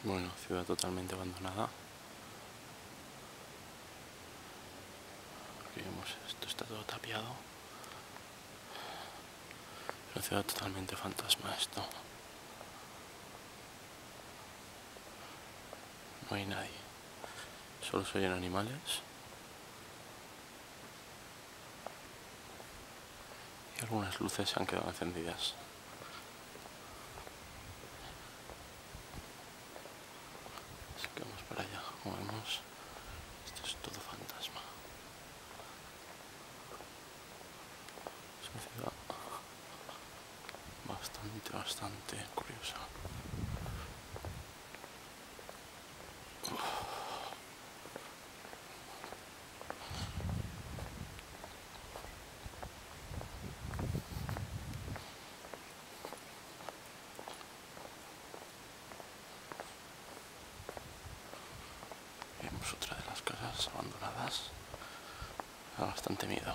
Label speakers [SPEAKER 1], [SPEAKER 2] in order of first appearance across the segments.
[SPEAKER 1] Bueno, ciudad totalmente abandonada. Aquí vemos, esto está todo tapiado. Es una ciudad totalmente fantasma esto. No hay nadie. Solo se oyen animales. Y algunas luces se han quedado encendidas. Así que vamos para allá. Como vemos, esto es todo fantasma. Es una ciudad bastante curiosa. Vemos otra de las casas abandonadas. Da bastante miedo.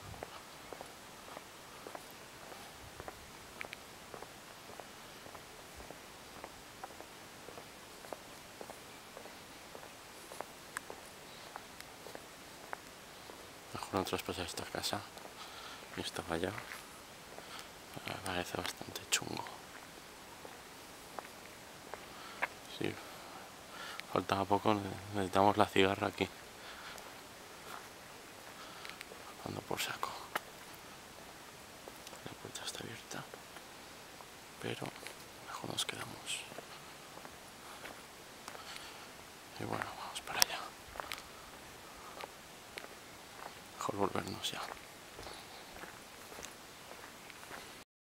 [SPEAKER 1] Mejor no traspasar esta casa y esta valla. Me parece bastante chungo. Sí, faltaba poco, necesitamos la cigarra aquí. Ando por saco. La puerta está abierta, pero mejor nos quedamos. Y bueno, vamos para allá. Mejor volvernos ya.